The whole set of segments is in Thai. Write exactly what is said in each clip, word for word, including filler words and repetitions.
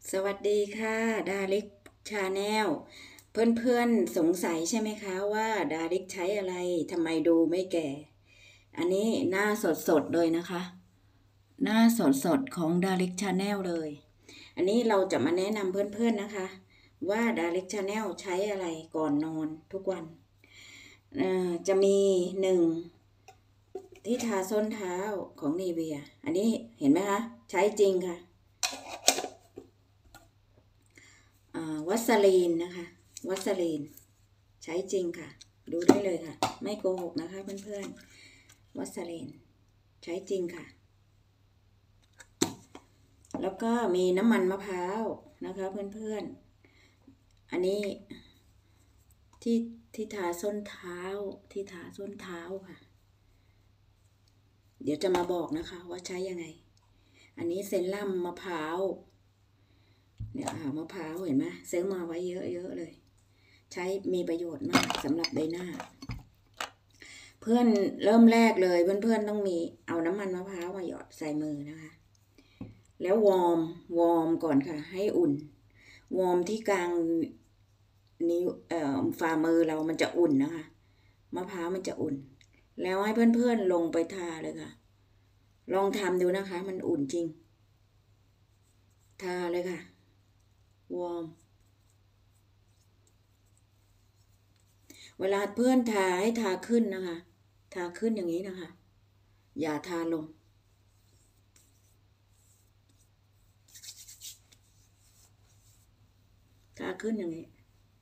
สวัสดีค่ะดาริกชาแนลเพื่อนๆสงสัยใช่ไหมคะว่าดาริกใช้อะไรทำไมดูไม่แก่อันนี้หน้าสดๆเลยนะคะหน้าสดๆของดาริกชาแนลเลยอันนี้เราจะมาแนะนำเพื่อนๆนะคะว่าดาริกชาแนลใช้อะไรก่อนนอนทุกวันจะมีหนึ่งที่ทาส้นเท้าของนีเวียอันนี้เห็นไหมคะใช้จริงค่ะวัสลีนนะคะวัสลีนใช้จริงค่ะดูได้เลยค่ะไม่โกหกนะคะเพื่อนๆวัสลีนใช้จริงค่ะแล้วก็มีน้ำมันมะพร้าวนะคะเพื่อนๆอันนี้ที่ที่ทาส้นเท้าที่ทาส้นเท้าค่ะเดี๋ยวจะมาบอกนะคะว่าใช้ยังไงอันนี้เซรั่มมะพร้าวเนี่ยค่ะมะพร้าวเห็นไหมซื้อมาไว้เยอะๆเลยใช้มีประโยชน์มากสำหรับใบหน้าเพื่อนเริ่มแรกเลยเพื่อนๆต้องมีเอาน้ำมันมะพร้าวมาหยอดใส่มือนะคะแล้ววอร์มวอร์มก่อนค่ะให้อุ่นวอร์มที่กลางนิ้วเอ่อฝ่ามือเรามันจะอุ่นนะคะมะพร้าวมันจะอุ่นแล้วให้เพื่อนๆลงไปทาเลยค่ะลองทำดูนะคะมันอุ่นจริงทาเลยค่ะวอร์มเวลาเพื่อนทาให้ทาขึ้นนะคะทาขึ้นอย่างนี้นะคะอย่าทาลงทาขึ้นอย่างนี้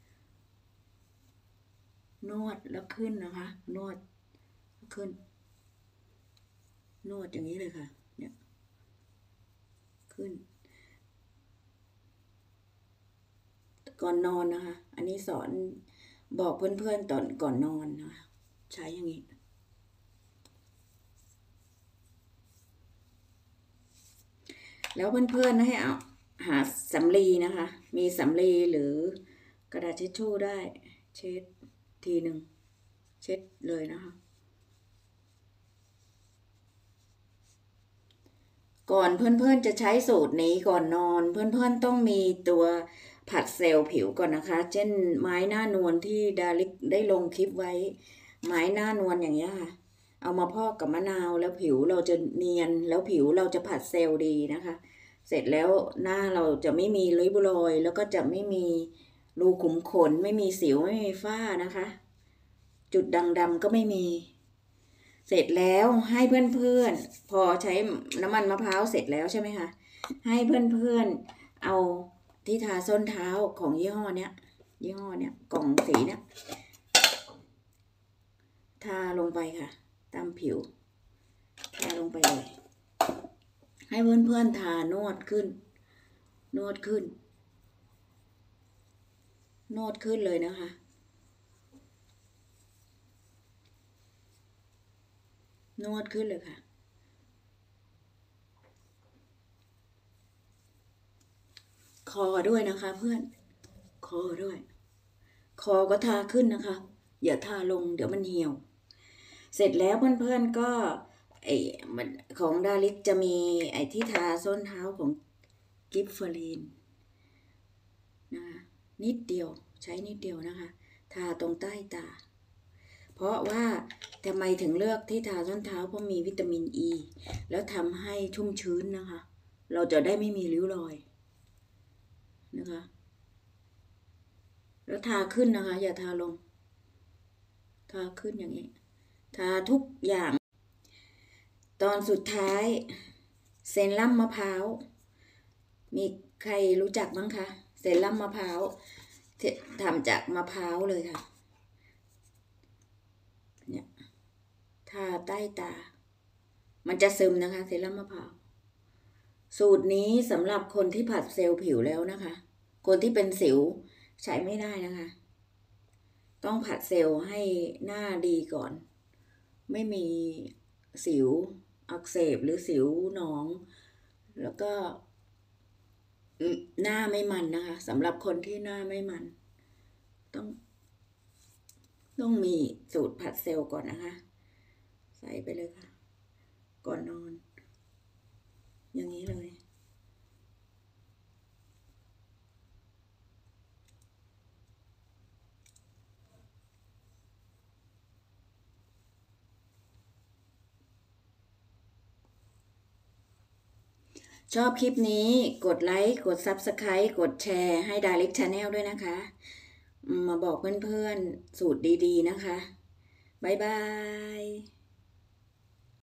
นวดแล้วขึ้นนะคะนวดขึ้นนวดอย่างนี้เลยค่ะเนี่ยขึ้นก่อนนอนนะคะอันนี้สอนบอกเพื่อนๆตอนก่อนนอนนะคะใช้อย่างนี้แล้วเพื่อนๆให้เอาหาสำลีนะคะมีสำลีหรือกระดาษทิชชู่ได้เช็ดทีหนึ่งเช็ดเลยนะคะก่อนเพื่อนๆจะใช้สูตรนี้ก่อนนอนเพื่อนๆต้องมีตัวผัดเซลล์ผิวก่อนนะคะเช่นไม้หน้านวลที่ดาริกได้ลงคลิปไว้ไม้หน้านวลอย่างเงี้ยค่ะเอามาพอกกับมะนาวแล้วผิวเราจะเนียนแล้วผิวเราจะผัดเซลล์ดีนะคะเสร็จแล้วหน้าเราจะไม่มีริ้วรอยแล้วก็จะไม่มีรูขุมขนไม่มีสิวไม่มีฝ้านะคะจุดด่างดำก็ไม่มีเสร็จแล้วให้เพื่อนๆพอใช้น้ำมันมะพร้าวเสร็จแล้วใช่ไหมคะให้เพื่อนๆเอาที่ทาส้นเท้าของยี่ห้อเนี้ยยี่ห้อเนี้ยกล่องสีเนี้ยทาลงไปค่ะตามผิวทาลงไปเลยให้เพื่อนๆทานวดขึ้นนวดขึ้นนวดขึ้นเลยนะคะนวดขึ้นเลยค่ะคอด้วยนะคะเพื่อนคอด้วยคอก็ทาขึ้นนะคะอย่าทาลงเดี๋ยวมันเหี่ยวเสร็จแล้วเพื่อนๆก็ไอมันของดาริกจะมีไอที่ทาส้นเท้าของกิฟเฟอรีนนะคะนิดเดียวใช้นิดเดียวนะคะทาตรงใต้ตาเพราะว่าทำไมถึงเลือกที่ทาส้นเท้าเพราะมีวิตามินอ e, ีแล้วทำให้ชุ่มชื้นนะคะเราจะได้ไม่มีริ้วรอยนะคะแล้วทาขึ้นนะคะอย่าทาลงทาขึ้นอย่างนี้ทาทุกอย่างตอนสุดท้ายเซรั่มมะพร้าวมีใครรู้จักบ้างคะเซรั่มมะพร้าวทำจากมะพร้าวเลยค่ะเนี่ยทาใต้ตามันจะซึมนะคะเซรั่มมะพร้าวสูตรนี้สำหรับคนที่ผัดเซลล์ผิวแล้วนะคะคนที่เป็นสิวใช้ไม่ได้นะคะต้องผัดเซลล์ให้หน้าดีก่อนไม่มีสิวอักเสบหรือสิวหนองแล้วก็หน้าไม่มันนะคะสำหรับคนที่หน้าไม่มันต้องต้องมีสูตรผัดเซลล์ก่อนนะคะใส่ไปเลยค่ะก่อนนอนอย่างนี้เลยชอบคลิปนี้กดไลค์กด Subscribe กดแชร์ให้ Direct Channel ด้วยนะคะมาบอกเพื่อนๆสูตรดีๆนะคะบ๊ายบาย